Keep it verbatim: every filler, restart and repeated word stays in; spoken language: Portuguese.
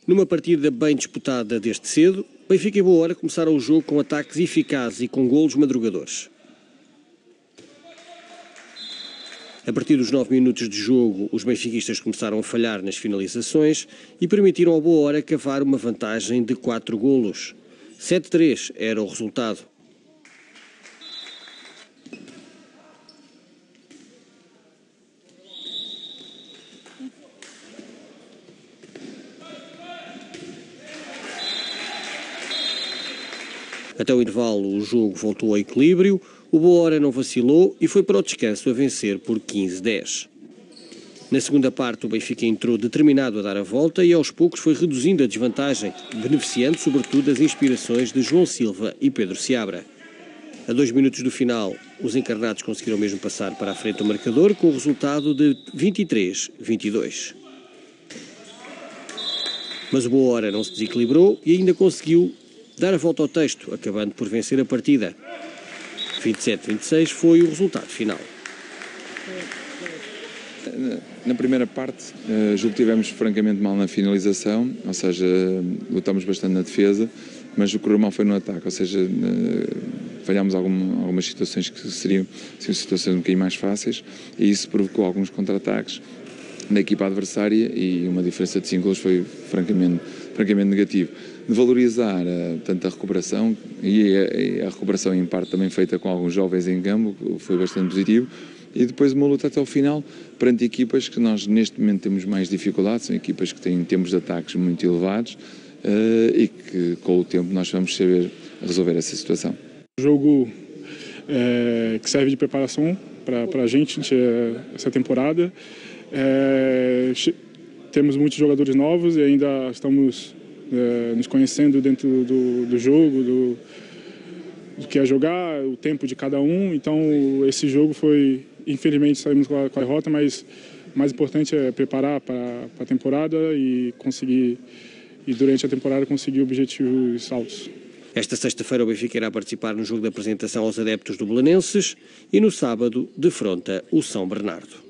Numa partida bem disputada desde cedo, Benfica e Boa Hora começaram o jogo com ataques eficazes e com golos madrugadores. A partir dos nove minutos de jogo, os benfiquistas começaram a falhar nas finalizações e permitiram ao Boa Hora cavar uma vantagem de quatro golos. sete a três era o resultado. Até o intervalo, o jogo voltou ao equilíbrio, o Boa Hora não vacilou e foi para o descanso a vencer por quinze a dez. Na segunda parte, o Benfica entrou determinado a dar a volta e aos poucos foi reduzindo a desvantagem, beneficiando sobretudo das inspirações de João Silva e Pedro Seabra. A dois minutos do final, os encarnados conseguiram mesmo passar para a frente do marcador com o resultado de vinte e três a vinte e dois. Mas o Boa Hora não se desequilibrou e ainda conseguiu dar a volta ao texto, acabando por vencer a partida. vinte e sete a vinte e seis foi o resultado final. Na primeira parte, julgo que tivemos francamente mal na finalização, ou seja, lutamos bastante na defesa, mas o que correu mal foi no ataque, ou seja, falhámos algum, algumas situações que seriam, seriam situações um bocadinho mais fáceis e isso provocou alguns contra-ataques na equipa adversária e uma diferença de cinco golos foi francamente, francamente negativo. De valorizar uh, tanto a recuperação e a, e a recuperação em parte também feita com alguns jovens em campo, foi bastante positivo, e depois uma luta até ao final perante equipas que nós neste momento temos mais dificuldades, são equipas que têm tempos de ataques muito elevados uh, e que com o tempo nós vamos saber resolver essa situação. Jogo é, que serve de preparação para a gente essa temporada. É, temos muitos jogadores novos e ainda estamos é, nos conhecendo dentro do, do jogo, do, do que é jogar, o tempo de cada um. Então esse jogo foi, infelizmente saímos com a, com a derrota, mas o mais importante é preparar para a temporada e conseguir, e durante a temporada conseguir objetivos altos. Esta sexta-feira o Benfica irá participar no jogo de apresentação aos adeptos do Belenenses e no sábado defronta o São Bernardo.